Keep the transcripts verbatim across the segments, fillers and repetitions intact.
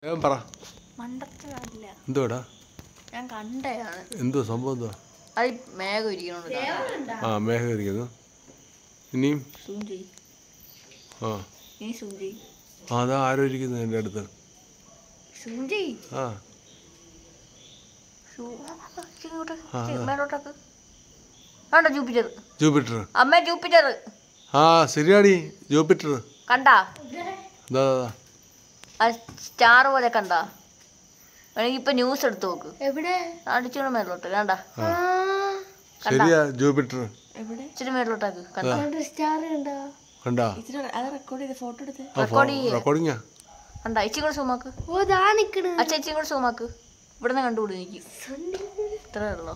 ഞാൻ പറ മണ്ടത്തരല്ല എന്തോടാ ഞാൻ കണ്ടയാണ് എന്തോ സംഭവം എന്തോ അത് മേഘം ഇരിക്കണോണ്ട് ആ മേഘം ഇരിക്കുന്നു ഇനിയും സൂം ചെയ്യ് ആ ഇനി സൂം ചെയ്യ് ആ അതാ ആരോ ഇരിക്കുന്നു എൻ്റെ അടുത്ത് സൂം ചെയ്യ് ആ മേലോട്ടാക്ക് കണ്ടോ ജൂപ്പിറ്റർ ജൂപ്പിറ്റർ അമ്മ ജൂപ്പിറ്റർ ആ ശരിയാടി ജൂപ്പിറ്റർ കണ്ടാ അതാ ആ സ്റ്റാർ പോലെ കണ്ടാ വേണമെങ്കിൽ ഇപ്പൊ ന്യൂസ് എടുത്ത് നോക്ക് എവിടെ അടിച്ചോണ്ട് മേലോട്ട് കണ്ടാ ശരിയാ ജൂപ്പിറ്റർ ഇച്ചിരി മേലോട്ടാക്ക് കണ്ടാ സ്റ്റാർ കണ്ടോ കണ്ടാ അത് റെക്കോർഡ് ചെയ്ത് ഫോട്ടോ എടുത്ത് റെക്കോർഡ് ചെയ്യ് റെക്കോർഡിങ്ങാ കണ്ടാ ഇച്ചിരി കൂടെ സൂമാക്ക് ഓ ദാ നിക്കണ് അച്ഛ ഇച്ചിരി കൂടെ സൂമാക്ക് ഇവിടുന്ന് കണ്ടുകൂടി എനിക്ക് ഇത്രേ ഉള്ളോ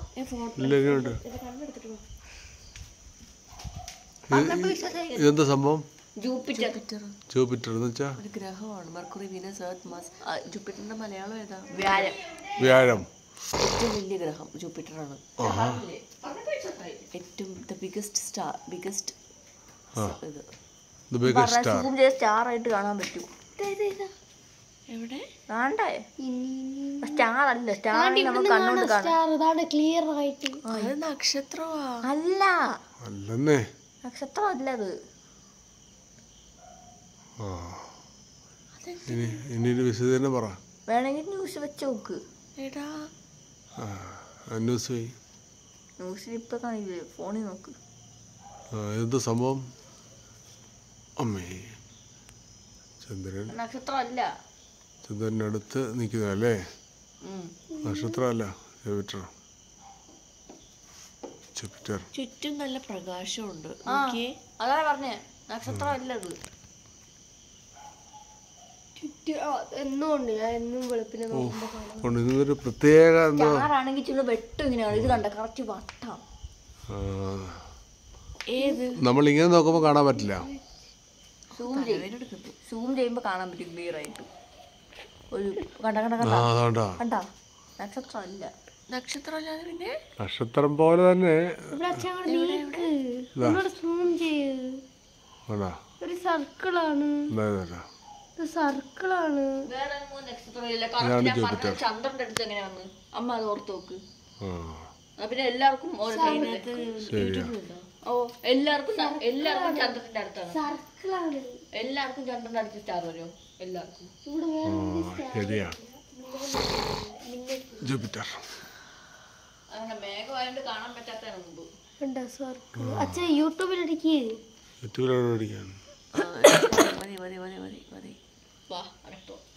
ഇതെന്താ സംഭവം ജൂപ്പിറ്റർ ജൂപ്പിറ്റർ എന്ന് വെച്ചാ ഒരു ഗ്രഹമാണ് മെർക്കുറി വീനസ് എർത്ത് മാസ് ജൂപ്പിറ്ററിന്റെ മലയാളം ഏതാ വ്യാഴം വ്യാഴം ഏറ്റവും വലിയ ഗ്രഹം ജൂപ്പിറ്റർ ആണ് ഏറ്റവും ദ ബിഗസ്റ്റ് സ്റ്റാർ ബിഗസ്റ്റ് ഇത് സൂം ചെയ്ത് സ്റ്റാർ ആയിട്ട് കാണാൻ പറ്റും എവിടെ കാണണ്ടേ സ്റ്റാർ അല്ല സ്റ്റാർ നമുക്ക് കണ്ണോണ്ട് കാണാം ക്ലിയർ ആയിട്ട് അത് നക്ഷത്രമാ അല്ല അല്ലെന്നേ നക്ഷത്രം അല്ല അത് ആ ഇനി ഇനി ഒരു വിശദീകരണം പറ വേണമെങ്കിൽ ന്യൂസ് വെച്ച് നോക്ക് എടാ ആ ന്യൂസ് പോയി ന്യൂസിൽ ഇപ്പൊ കാണില്ലേ ഫോണിൽ നോക്ക് ആ എന്ത് സംഭവം അമ്മേ ചന്ദ്രൻ നക്ഷത്രം അല്ല ചന്ദ്രനടുത്ത് നിൽക്കുന്നതല്ലേ നക്ഷത്രമല്ല ജൂപ്പിറ്റർ ജൂപ്പിറ്റർ ചുറ്റും നല്ല പ്രകാശമുണ്ട് അതാണ് പറഞ്ഞേ നക്ഷത്രം അല്ല അത് എന്നുണ്ട് ഞാൻ എന്നും വെളുപ്പിനെ കൊണ്ട് ഇതൊരു പ്രത്യേക എന്തോ സ്റ്റാറാണെങ്കിൽ ചില വെട്ടും ഇങ്ങനെയാണ് ഇത് കണ്ട കറക്റ്റ് വട്ടം ഏത് നമ്മൾ ഇങ്ങനെ നോക്കുമ്പോൾ കാണാൻ പറ്റില്ല സൂം ചെയ്യും സൂം ചെയ്യുമ്പോൾ കാണാൻ പറ്റും ക്ലിയർ ആയിട്ട് ഒരു കണ്ട കണ്ട ആ കണ്ട അതാണ്ടാ കണ്ട നക്ഷത്രം അല്ല നക്ഷത്രം അല്ലാതെ പിന്നെ നക്ഷത്രം പോലെ തന്നെ സൂം ചെയ്യ് ഒരു സർക്കിളാണ് സർക്കിളാണ് വേറെ നക്ഷത്രം ഇല്ല കറക്റ്റ് ഞാൻ പറഞ്ഞ ചന്ദ്രന്റെ അടുത്ത് എങ്ങനെ വന്ന് അമ്മ അത് ഓർത്ത് നോക്ക് പിന്നെ എല്ലാവർക്കും ഓ എല്ലാവർക്കും എല്ലാവർക്കും ചന്ദ്രന്റെ അടുത്താണ് എല്ലാവർക്കും ചന്ദ്രന്റെ അടുത്ത് സ്റ്റാർ വരും എല്ലാവർക്കും ശരിയാ ജൂപ്പിറ്റർ അങ്ങനെ മേഘമായോണ്ട് കാണാൻ പറ്റാത്തതാണ് മുമ്പ് അച്ഛാ യൂട്യൂബിലടിക്ക് യൂട്യൂബിലോട് പഠിക്കാൻ മതി മതി മതി മതി മതി വാ അടുത്തോ